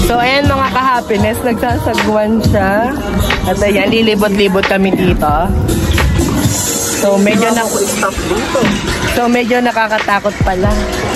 So, ayan mga ka-happiness, nagsasagwan siya. At ayan, lilibot-libot kami dito. So, medyo nakakatakot pala.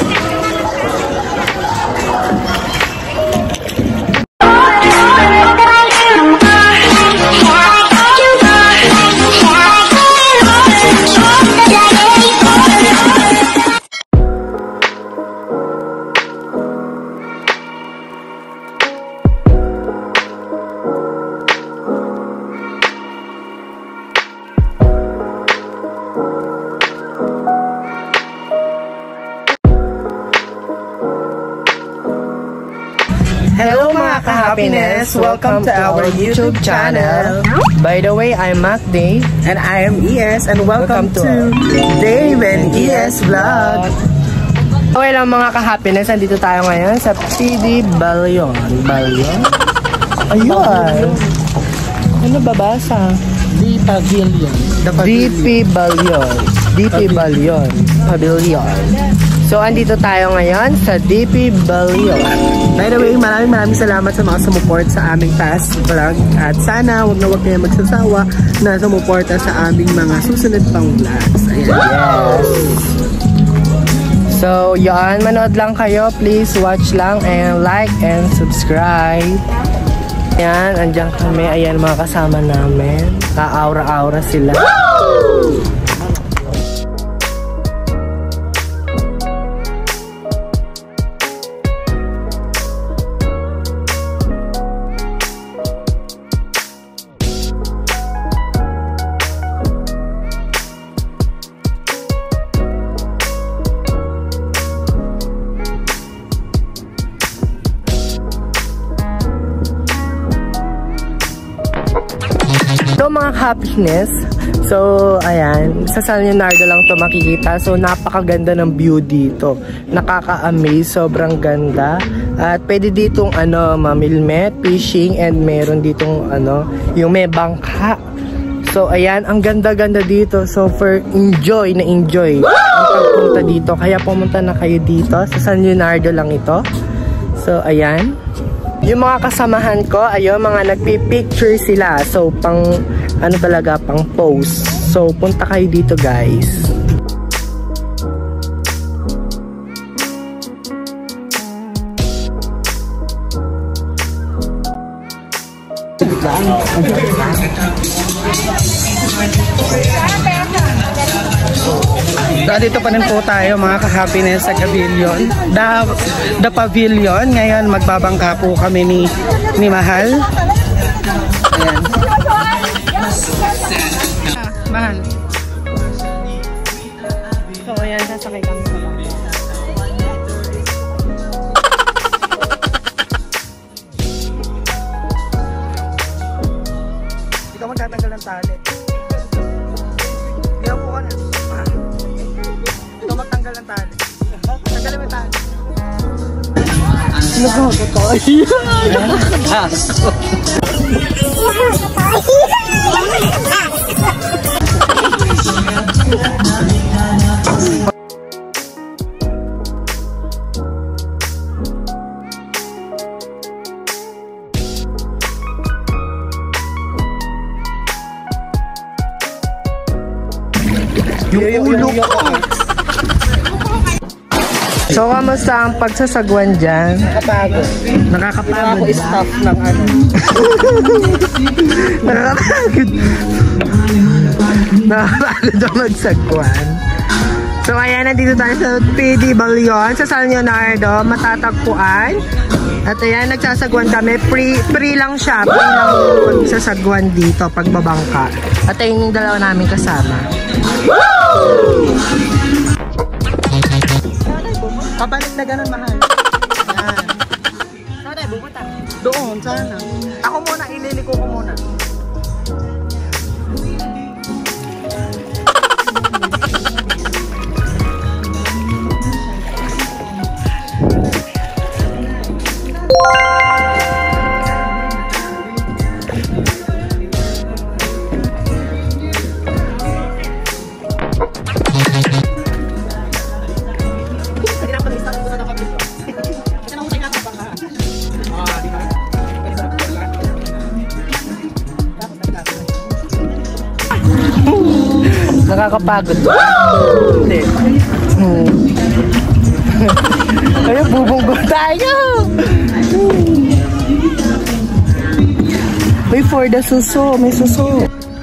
Hello mga ka-happiness! Welcome to our YouTube channel. By the way, I'm Macday. And I am ES. And welcome to Dave and ES Vlog. Okay lang mga ka-happiness, nandito tayo ngayon sa PD Balyon. Balyon? Ayun! Ano babasa? The Pavilion. DP Balyon. DP Balyon. Pavilion. So, andito tayo ngayon sa DP Balyon. By the way, maraming salamat sa mga sumuport sa aming past vlog. At sana, wag kayo magsasawa na sumuporta sa aming mga susunod pang vlogs. Ayan. Yes. So, yan. Manood lang kayo. Please watch lang and like and subscribe. Ayan, andyan kami. Ayan, mga kasama namin. Ka-aura-aura sila. Woo! So mga happiness, so ayan, sa San Leonardo lang to makikita. So napakaganda ng view dito, nakaka-amaze, sobrang ganda. At pwede ditong mamilmet, fishing, and meron ditong yung may bangka. So ayan, ang ganda-ganda dito. So for enjoy ang pagpunta dito. Kaya pumunta na kayo dito, sa San Leonardo lang ito. So ayan. Yung mga kasamahan ko, ayun, mga nagpi-picture sila. So, pang post. So, punta kayo dito, guys. Dito pa rin po tayo mga ka-happiness sa Pavilion. The Pavilion. Ngayon magbabangka po kami ni Mahal. Ayan. Mahal. So ayan, sasakay kami sa bangka. Hindi ka magtatanggal ng tali. Hindi ako ka na. Ito magtanggal ng tali. Tanggalin mo yung tali. Nakakatawa. Yung ulo ko. So, kamusta ang pagsasagwan dyan? Nakakapagod. Nakakapagod ako staff ng Nakakapagod. Nakakapagod ang magsagwan. So, ayan, nandito tayo sa PD Balyon, sa San Leonardo, matatagpuan. At ayan, nagsasagwan kami. Free lang siya. Free lang magsasagwan dito, pagbabangka. At ayun yung dalawa namin kasama. Woo! Pabalik na ganun, Mahal. Yan. Saan tayo pupunta? Doon, sana. Ako muna, ililiko ko muna. Nakakapagod. Hindi. Ayun, bubunggo tayo! May for the suso, may suso.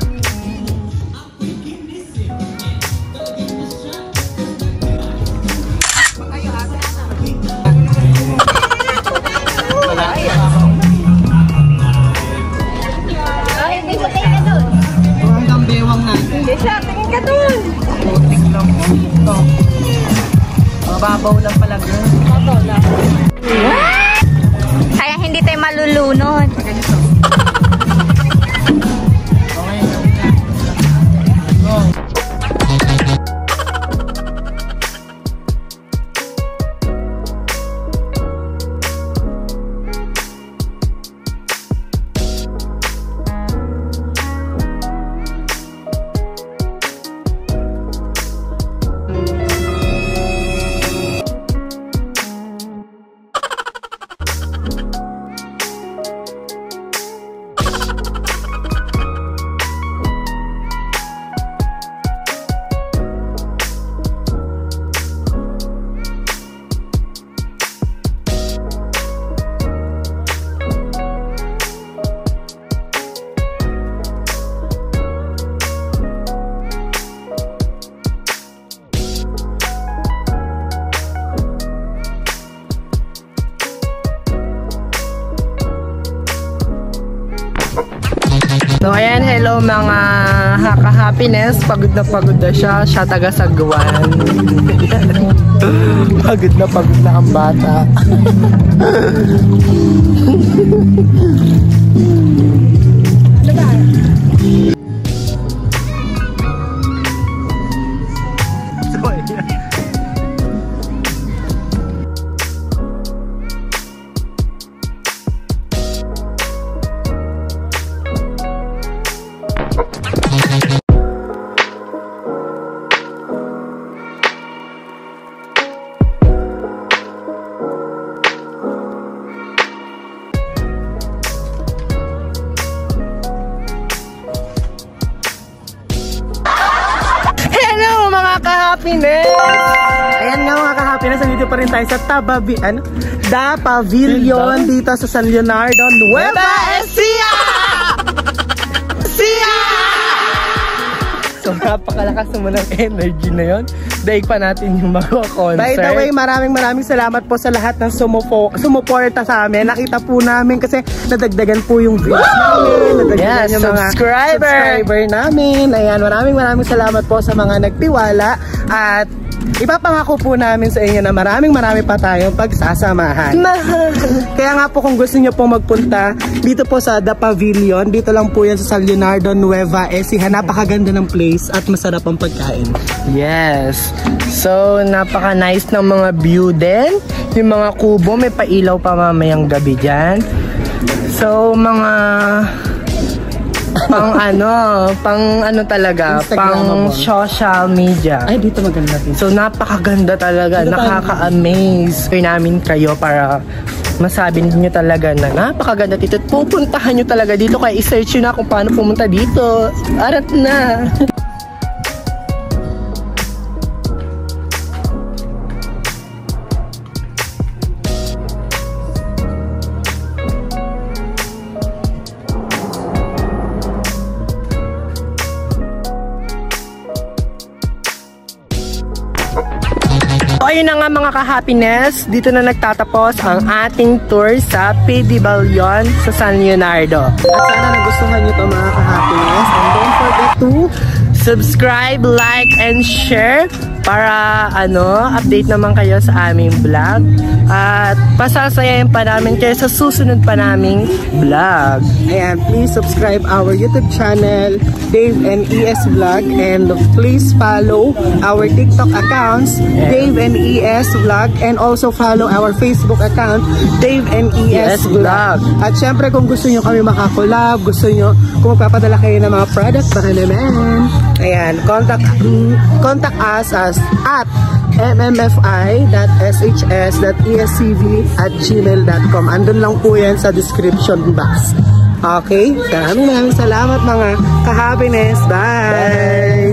Tingin ka dun! Putik lang po ito. Mababaw lang pala yun. Mababaw lang. Kaya hindi tayo malulunod. So ayan, hello mga haka-happiness. Pagod na siya. Siya taga Sagwan. Pagod na ang bata. Happiness! Ayan nga mga ka-happiness, nandito pa rin tayo sa Da Pavilion dito sa San Leonardo, Nueva Ecija! So napakalakas naman ng energy na yon. Daig pa natin yung mag-concert. By the way, maraming salamat po sa lahat ng sumuporta sa amin. Nakita po namin kasi nadagdagan po yung views namin, nadagdagan yung mga subscriber namin. Ayan, maraming salamat po sa mga nagtiwala at ipapangako po namin sa inyo na marami pa tayong pagsasamahan. Kaya nga po kung gusto niyo po magpunta dito po sa Da Pavilion, dito lang po yan sa San Leonardo, Nueva Ecija. Napakaganda ng place at masarap ang pagkain. Yes. So, napaka-nice ng mga view din. Yung mga kubo, may pailaw pa mamayang gabi dyan. So, mga pang ano talaga, pang social media. Ay, dito maganda din. So, napakaganda talaga. Nakaka-amaze. Kaya namin kayo para masabi niyo talaga na napakaganda dito. Pupuntahan nyo talaga dito. Kaya i-search nyo na kung paano pumunta dito. Arat na! So ayun na nga mga ka-happiness, dito na nagtatapos ang ating tour sa Pavilion sa San Leonardo. At sana nagustuhan nyo ito mga ka-happiness. And don't forget to subscribe, like, and share para update naman kayo sa aming vlog. At pasasayahin pa namin kayo sa susunod pa naming vlog. Ayan, please subscribe our YouTube channel, Dave and ES Vlog, and please follow our TikTok accounts, Dave and ES Vlog, and also follow our Facebook account, Dave and ES Vlog. At syempre kung gusto nyo kami makakolab, gusto nyo kung magpapadala kayo ng mga products, baka naman, ayan, contact us as at mmfi.shs.escv@gmail.com. Andun lang po yan sa description box. Okay? Maraming salamat mga ka-happiness. Bye!